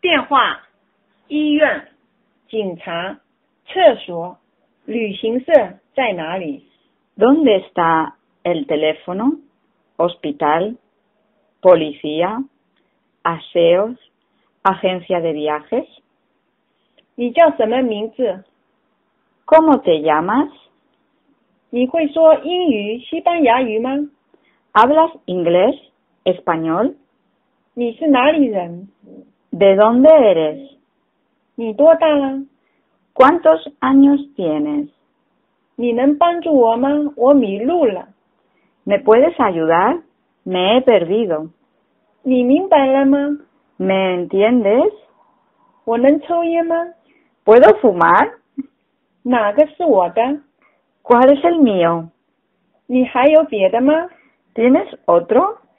电话、医院、警察、厕所、旅行社在哪里？ ¿Dónde está el teléfono, hospital, policía, aseos, agencia de viajes? 你叫什么名字？ ¿Cómo te llamas? 你会说英语、西班牙语吗？ ¿Hablas inglés, español? 你是哪里人？ ¿De dónde eres? 你多大了？ ¿Cuántos años tienes? 你能帮助我吗？我迷路了。 ¿Me puedes ayudar? Me he perdido. 你明白了吗？ ¿Me entiendes? 我能抽烟吗？ ¿Puedo fumar? 哪个是我的？ ¿Cuál es el mío? 你还有别的吗？ ¿Tienes otro?